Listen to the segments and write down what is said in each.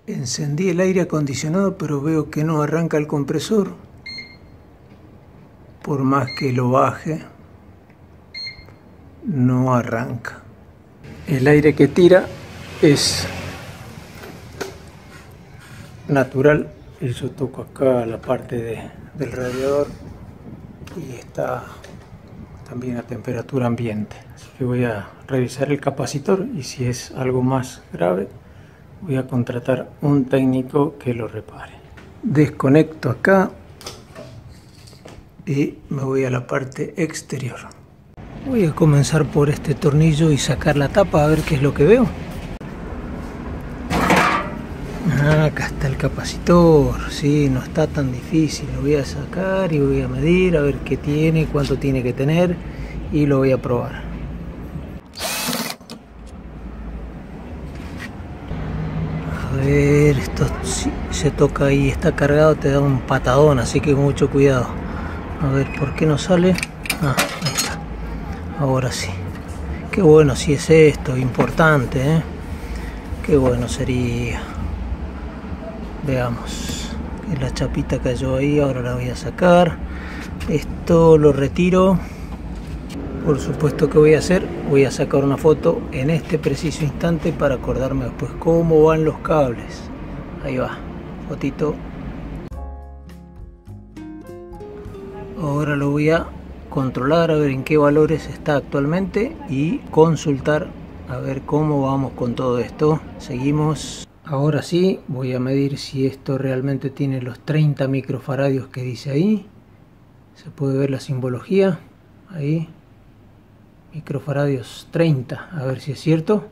Encendí el aire acondicionado, pero veo que no arranca el compresor. Por más que lo baje, no arranca. El aire que tira es natural. Yo toco acá la parte del radiador y está también a temperatura ambiente. Así que voy a revisar el capacitor y si es algo más grave, voy a contratar un técnico que lo repare. Desconecto acá y me voy a la parte exterior. Voy a comenzar por este tornillo y sacar la tapa a ver qué es lo que veo. Acá está el capacitor, sí, no está tan difícil. Lo voy a sacar y voy a medir a ver qué tiene, cuánto tiene que tener y lo voy a probar. A ver, esto si se toca ahí, está cargado, te da un patadón, así que mucho cuidado. A ver, ¿por qué no sale? Ah, ahí está. Ahora sí. Qué bueno si es esto, importante, ¿eh? Qué bueno sería. Veamos. La chapita cayó ahí, ahora la voy a sacar. Esto lo retiro. Por supuesto que voy a hacer, voy a sacar una foto en este preciso instante para acordarme después cómo van los cables. Ahí va, fotito. Ahora lo voy a controlar a ver en qué valores está actualmente y consultar a ver cómo vamos con todo esto. Seguimos. Ahora sí, voy a medir si esto realmente tiene los 30 microfaradios que dice ahí. Se puede ver la simbología ahí. Microfaradios 30, a ver si es cierto.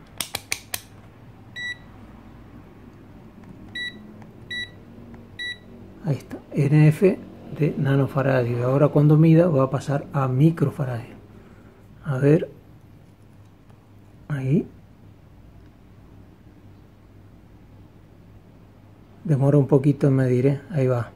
Ahí está, NF de nanofaradio. Ahora cuando mida va a pasar a microfaradio. A ver, ahí. Demora un poquito en medir, ahí va.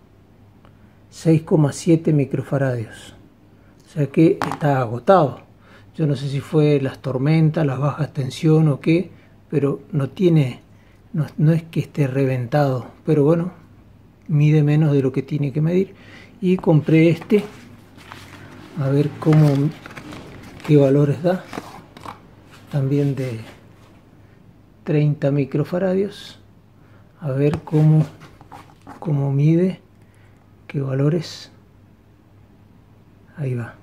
6,7 microfaradios. O sea que está agotado. Yo no sé si fue las tormentas, las bajas tensión o qué, pero no tiene, no es que esté reventado, pero bueno, mide menos de lo que tiene que medir. Y compré este, a ver qué valores da, también de 30 microfaradios, a ver cómo mide, qué valores, ahí va.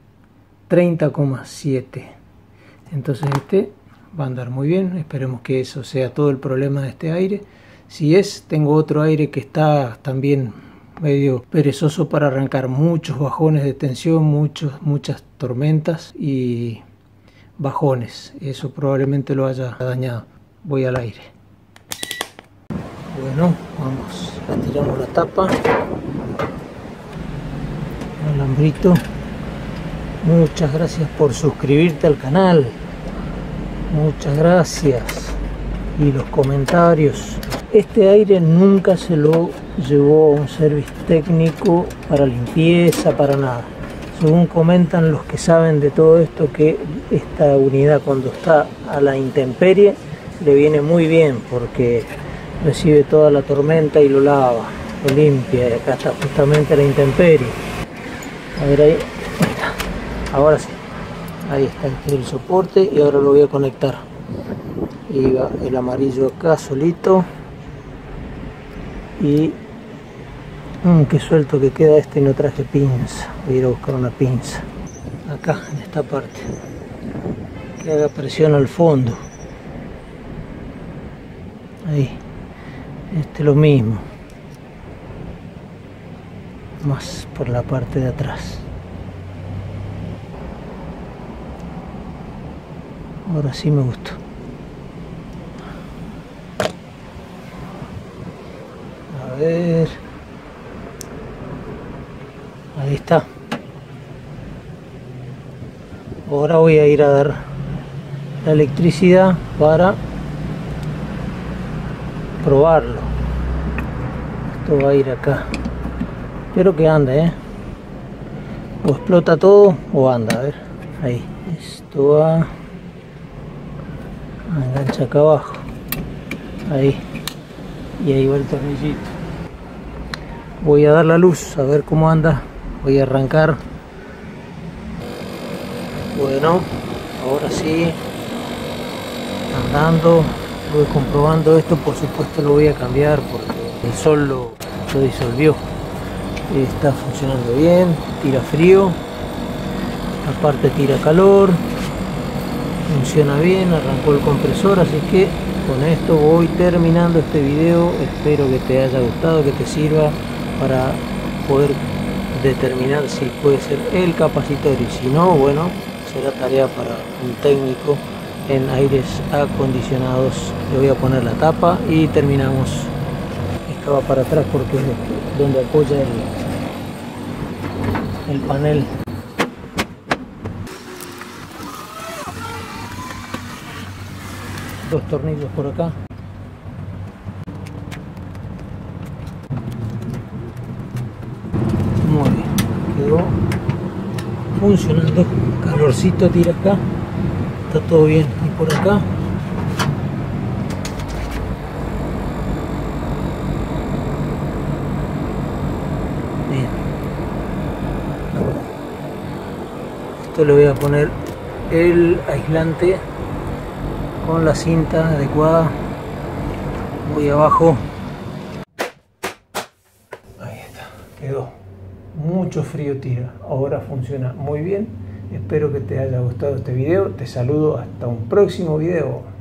30,7. Entonces este va a andar muy bien. Esperemos que eso sea todo el problema de este aire. Si es, tengo otro aire que está también medio perezoso para arrancar. Muchos bajones de tensión, muchas tormentas y bajones. Eso probablemente lo haya dañado. Voy al aire. Bueno, vamos, retiramos la tapa. Alambrito. Muchas gracias por suscribirte al canal. Muchas gracias. Y los comentarios. Este aire nunca se lo llevó a un service técnico para limpieza, para nada. Según comentan los que saben de todo esto, que esta unidad cuando está a la intemperie le viene muy bien porque recibe toda la tormenta y lo lava, lo limpia. Y acá está justamente a la intemperie. A ver ahí. Ahora sí, ahí está el soporte y ahora lo voy a conectar. Y va el amarillo acá solito. Y qué suelto que queda este, no traje pinza. Voy a ir a buscar una pinza. Acá, en esta parte. Que haga presión al fondo. Ahí. Este lo mismo. Más por la parte de atrás. Ahora sí me gustó. A ver. Ahí está. Ahora voy a ir a dar la electricidad para probarlo. Esto va a ir acá. Espero que ande, o explota todo o anda. A ver. Ahí. Esto va. Engancha acá abajo. Ahí. y ahí va el tornillito. Voy a dar la luz a ver cómo anda. Voy a arrancar. Bueno, ahora sí, andando. Voy comprobando esto, por supuesto lo voy a cambiar porque el sol lo disolvió. Está funcionando bien, tira frío, aparte tira calor, funciona bien, arrancó el compresor, así que con esto voy terminando este video. Espero que te haya gustado, que te sirva para poder determinar si puede ser el capacitor, y si no, bueno, será tarea para un técnico en aires acondicionados. Le voy a poner la tapa y terminamos. Esta va para atrás porque es donde apoya el panel. Dos tornillos por acá. Muy bien, quedó funcionando. Calorcito tira acá, está todo bien. Y por acá bien. Esto le voy a poner el aislante con la cinta adecuada. Voy abajo. Ahí está, quedó. Mucho frío tira, ahora funciona muy bien. Espero que te haya gustado este video. Te saludo hasta un próximo video.